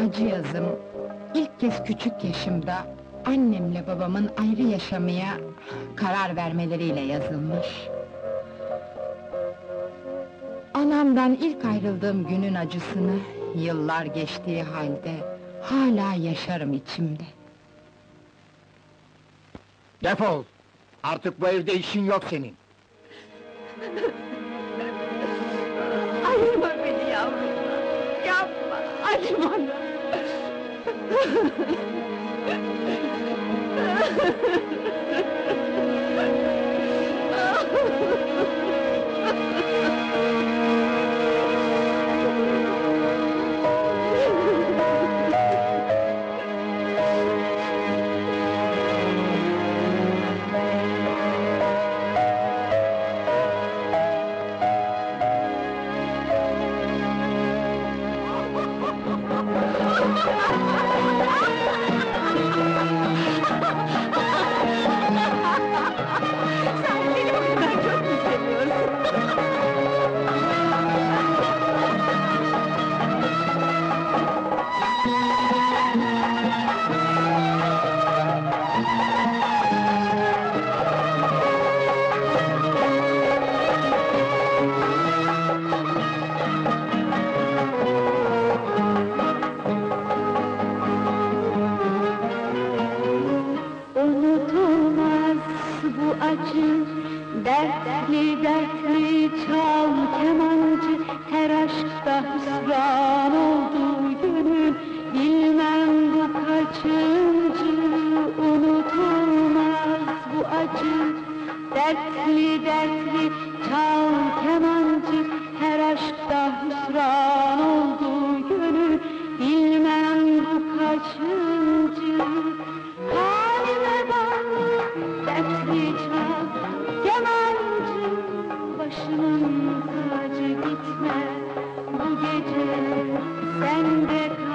acı yazım, ilk kez küçük yaşımda annemle babamın ayrı yaşamaya karar vermeleriyle yazılmış. Anamdan ilk ayrıldığım günün acısını, yıllar geçtiği halde hala yaşarım içimde. Defol! Artık bu evde işin yok senin! Ayırma beni yavrum! Yapma, acıma! Sen beni bu kadar çok mu seviyorsun? Unutulmaz bu acı, dertli dertli çal kemancı, her aşkta hüsran oldu gönül, bilmem bu kaçıncı. Unutulmaz bu acı, dertli dertli çal kemancı, her aşkta hüsran oldu gönül, bilmem bu kaçıncı. Halime bak, dertli çal kemancı, başımın tacı gitme, bu gece sende kal.